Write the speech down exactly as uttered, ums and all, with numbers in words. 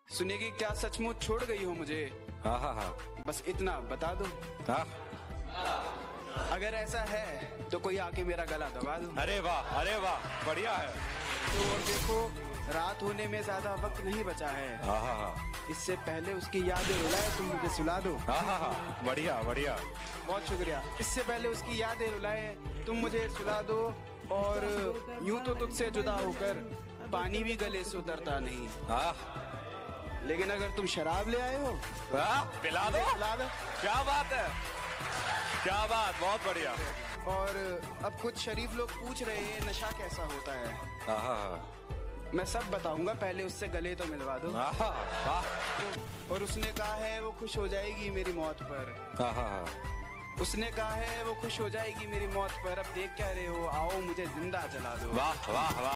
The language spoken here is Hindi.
सुनेगी क्या सचमुच छोड़ गई हो मुझे? हाँ हाँ हाँ। बस इतना बता दो। हाँ। अगर ऐसा है तो कोई आके मेरा गला दबा दो। अरे वाह, अरे वाह, बढ़िया है। तो और देखो, रात होने में ज्यादा वक्त नहीं बचा है। हाँ हाँ हाँ। इससे पहले उसकी यादें रुलाए तुम मुझे सुला दो। हाँ हाँ हाँ, बढ़िया बढ़िया। बहुत शुक्रिया। इससे पहले उसकी यादें रुलाए तुम मुझे सुला दो। और यूं तो तुझसे जुदा होकर पानी भी गले से उतरता नहीं। हाँ। लेकिन अगर तुम शराब ले आए हो, हाँ, पिला दो। पिला दो। क्या बात है, क्या बात, बहुत बढ़िया। और अब कुछ शरीफ लोग पूछ रहे हैं नशा कैसा होता है। हाँ हाँ हाँ। मैं सब बताऊंगा, पहले उससे गले तो मिलवा दो। हाँ हाँ। और उसने कहा है वो खुश हो जाएगी मेरी मौत पर। हाँ हाँ हाँ। उसने कहा है वो खुश हो जाएगी मेरी मौत पर। अब देख क्या रहे हो, आओ मुझे जिंदा जला दो। वाह वाह वाह।